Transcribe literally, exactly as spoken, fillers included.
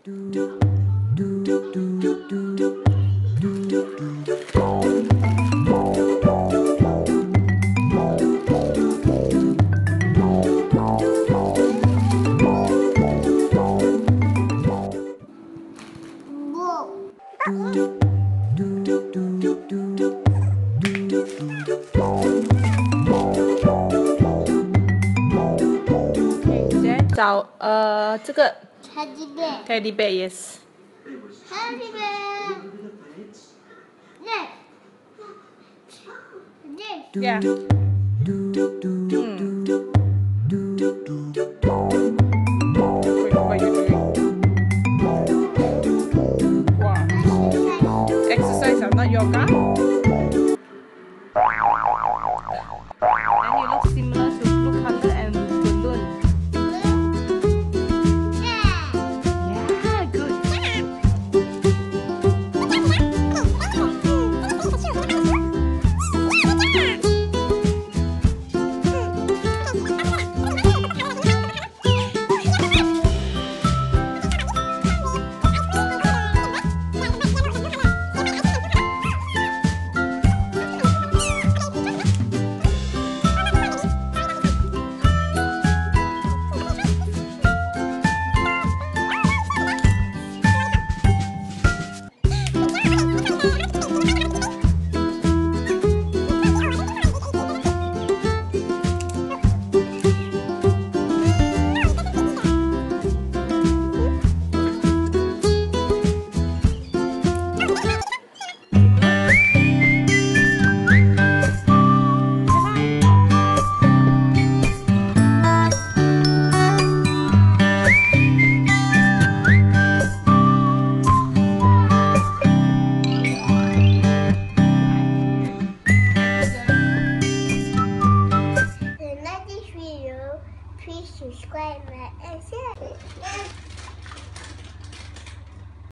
找呃这个 Teddy bear. teddy bear, yes. Teddy bear. Yes. Yes. Yeah. Mm. Wait, what are you doing? Wow. Exercise, not yoga. And you look similar to blue color and balloon. Please subscribe my and share.